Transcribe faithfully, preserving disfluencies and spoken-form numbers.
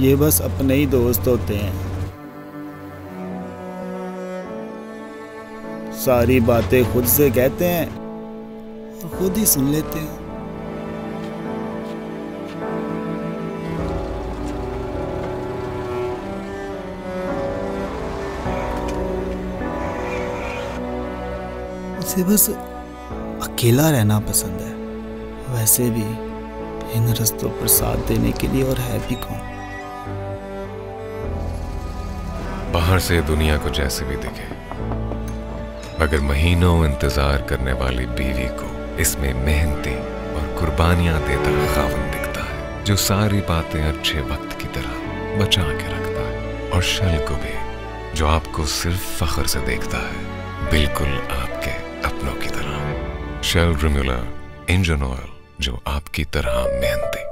ये बस अपने ही दोस्त होते हैं। सारी बातें खुद से कहते हैं और खुद ही सुन लेते हैं। मुझे बस अकेला रहना पसंद है। वैसे भी इन रस्तों पर साथ देने के लिए और है भी कौन। बाहर से दुनिया को जैसे भी दिखे, अगर महीनों इंतजार करने वाली बीवी को इसमें मेहनती और कुर्बानियां देता खावन दिखता है, जो सारी बातें अच्छे वक्त की तरह बचा के रखता है, और शल को भी, जो आपको सिर्फ फख्र से देखता है, बिल्कुल आपके अपनों की तरह। शेल रिमुला इंजन ऑयल, जो आपकी तरह मेहनती।